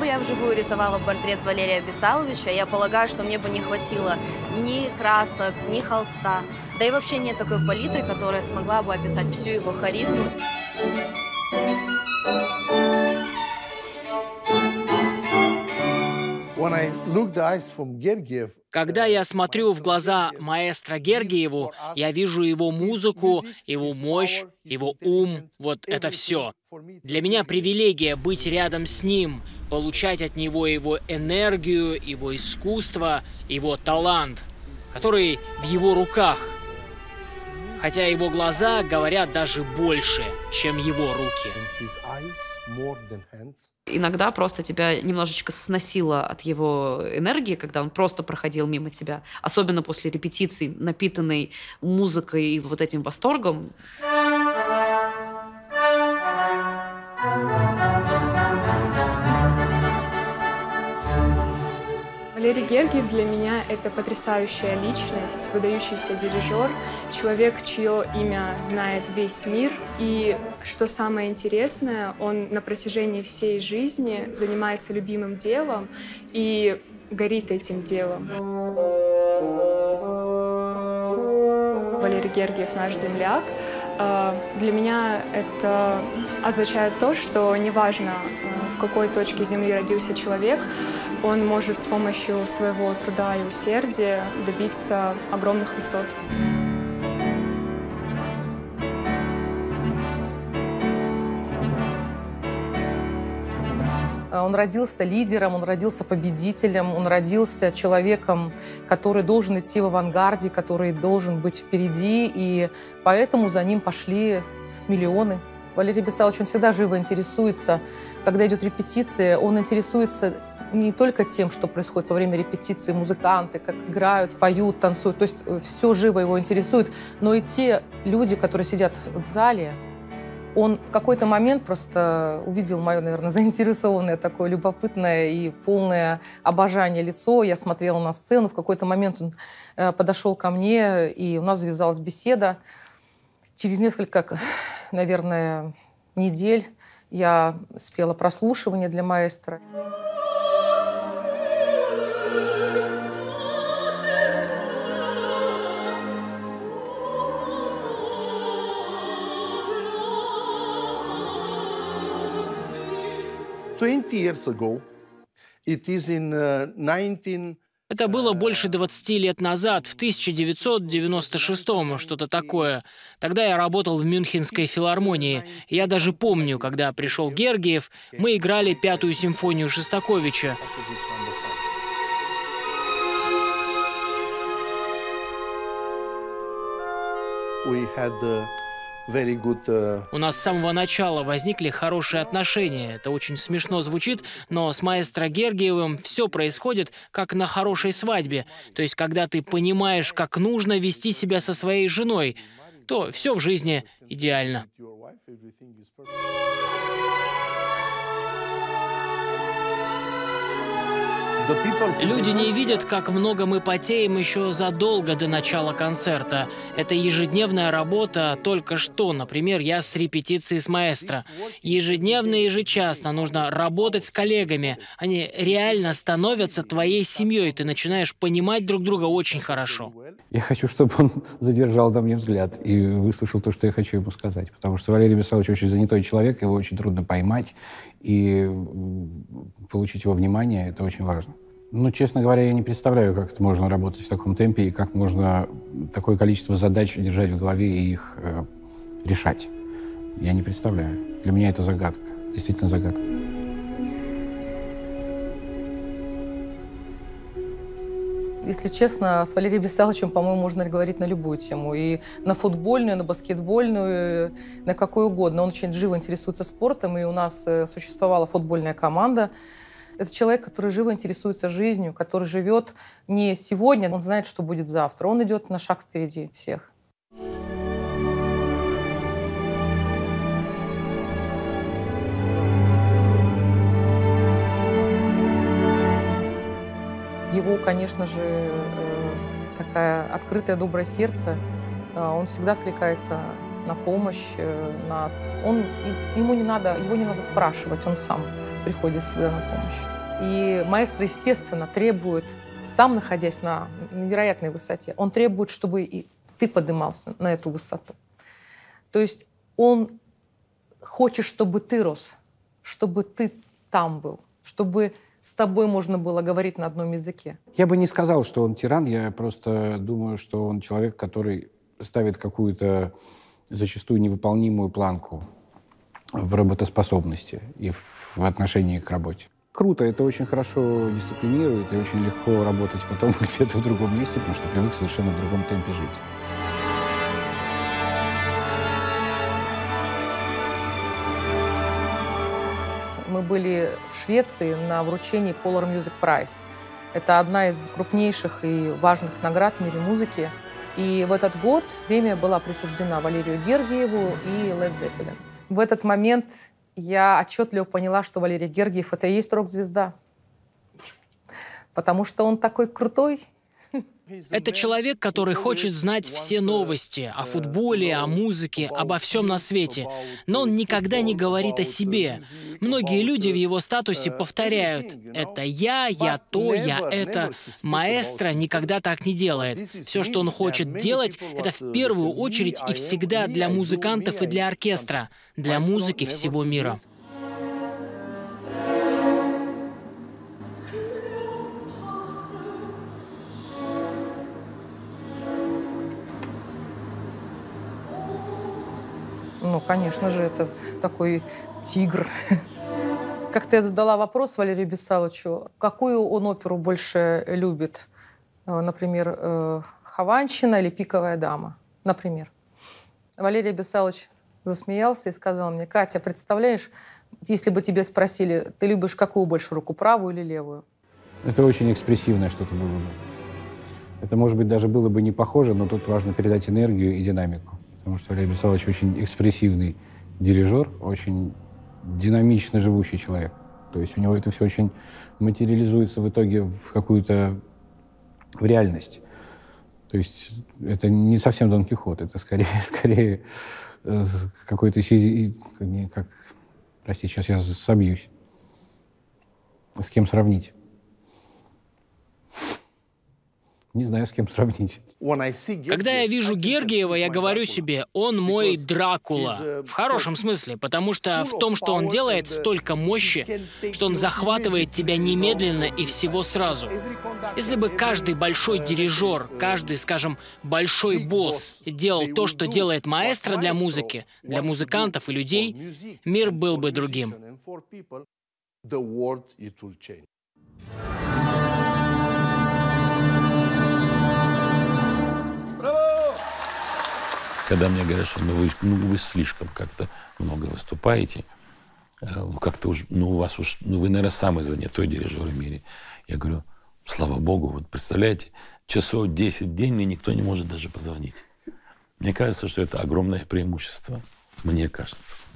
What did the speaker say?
бы я вживую рисовала портрет Валерия Бесаловича, я полагаю, что мне бы не хватило ни красок, ни холста. Да и вообще нет такой палитры, которая смогла бы описать всю его харизму. Когда я смотрю в глаза маэстро Гергиеву, я вижу его музыку, его мощь, его ум, вот это все. Для меня привилегия быть рядом с ним, получать от него его энергию, его искусство, его талант, который в его руках. Хотя его глаза говорят даже больше, чем его руки. Иногда просто тебя немножечко сносило от его энергии, когда он просто проходил мимо тебя. Особенно после репетиций, напитанной музыкой и вот этим восторгом. Валерий Гергиев для меня — это потрясающая личность, выдающийся дирижер, человек, чье имя знает весь мир. И, что самое интересное, он на протяжении всей жизни занимается любимым делом и горит этим делом. Валерий Гергиев — наш земляк. Для меня это означает то, что неважно, в какой точке Земли родился человек, он может с помощью своего труда и усердия добиться огромных высот. Он родился лидером, он родился победителем, он родился человеком, который должен идти в авангарде, который должен быть впереди, и поэтому за ним пошли миллионы. Валерий Бесалович, он всегда живо интересуется. Когда идет репетиция, он интересуется не только тем, что происходит во время репетиции, музыканты, как играют, поют, танцуют. То есть все живо его интересует. Но и те люди, которые сидят в зале, он в какой-то момент просто увидел мое, наверное, заинтересованное, такое любопытное и полное обожание лицо. Я смотрела на сцену. В какой-то момент он подошел ко мне, и у нас завязалась беседа. Через несколько, наверное, недель я спела прослушивание для маэстро. Это было больше 20 лет назад, в 1996-м, что-то такое. Тогда я работал в Мюнхенской филармонии. Я даже помню, когда пришел Гергиев, мы играли Пятую симфонию Шостаковича. У нас с самого начала возникли хорошие отношения. Это очень смешно звучит, но с маэстро Гергиевым все происходит как на хорошей свадьбе. То есть, когда ты понимаешь, как нужно вести себя со своей женой, то все в жизни идеально. Люди не видят, как много мы потеем еще задолго до начала концерта. Это ежедневная работа. Только что, например, я с репетицией с маэстро. Ежедневно и ежечасно нужно работать с коллегами. Они реально становятся твоей семьей. Ты начинаешь понимать друг друга очень хорошо. Я хочу, чтобы он задержал на мне взгляд и выслушал то, что я хочу ему сказать. Потому что Валерий Бесалович очень занятой человек, его очень трудно поймать. И получить его внимание — это очень важно. Ну, честно говоря, я не представляю, как это можно работать в таком темпе и как можно такое количество задач держать в голове и их решать. Я не представляю. Для меня это загадка, действительно загадка. Если честно, с Валерием Бесаловичем, по-моему, можно говорить на любую тему. И на футбольную, на баскетбольную, на какую угодно. Он очень живо интересуется спортом, и у нас существовала футбольная команда. Это человек, который живо интересуется жизнью, который живет не сегодня, он знает, что будет завтра. Он идет на шаг впереди всех. Его, конечно же, такое открытое, доброе сердце. Он всегда откликается на помощь. Его не надо спрашивать, он сам приходит всегда на помощь. И маэстро, естественно, требует, сам находясь на невероятной высоте, он требует, чтобы и ты поднимался на эту высоту. То есть он хочет, чтобы ты рос, чтобы ты там был, чтобы с тобой можно было говорить на одном языке. Я бы не сказал, что он тиран, я просто думаю, что он человек, который ставит какую-то зачастую невыполнимую планку в работоспособности и в отношении к работе. Круто, это очень хорошо дисциплинирует и очень легко работать потом где-то в другом месте, потому что привык совершенно в другом темпе жить. Мы были в Швеции на вручении Polar Music Prize. Это одна из крупнейших и важных наград в мире музыки. И в этот год премия была присуждена Валерию Гергиеву и Led Zeppelin. В этот момент я отчетливо поняла, что Валерий Гергиев — это и есть рок-звезда. Потому что он такой крутой. Это человек, который хочет знать все новости о футболе, о музыке, обо всем на свете. Но он никогда не говорит о себе. Многие люди в его статусе повторяют: «Это я то, я это». Маэстро никогда так не делает. Все, что он хочет делать, это в первую очередь и всегда для музыкантов и для оркестра, для музыки всего мира. Ну, конечно же, это такой тигр. Как-то я задала вопрос Валерию Бесаловичу, какую он оперу больше любит? Например, «Хованщина» или «Пиковая дама», например. Валерий Бесалович засмеялся и сказал мне: «Катя, представляешь, если бы тебе спросили, ты любишь какую больше руку, правую или левую?» Это очень экспрессивное что-то было бы. Это, может быть, даже было бы не похоже, но тут важно передать энергию и динамику. Потому что Валерий Бесалович очень экспрессивный дирижер, очень динамично живущий человек. То есть у него это все очень материализуется в итоге в какую-то в реальность. То есть это не совсем Дон Кихот, это скорее какой-то как, простите, сейчас я собьюсь. С кем сравнить? Не знаю, с кем сравнить. Когда я вижу Гергиева, я говорю себе: он мой Дракула. В хорошем смысле, потому что в том, что он делает, столько мощи, что он захватывает тебя немедленно и всего сразу. Если бы каждый большой дирижер, каждый, скажем, большой босс делал то, что делает маэстро для музыки, для музыкантов и людей, мир был бы другим. Когда мне говорят, что вы слишком как-то много выступаете, как-то уж, у вас уж, вы, наверное, самый занятой дирижер в мире. Я говорю: слава богу, вот представляете, часов 10 в день мне никто не может даже позвонить. Мне кажется, что это огромное преимущество. Мне кажется.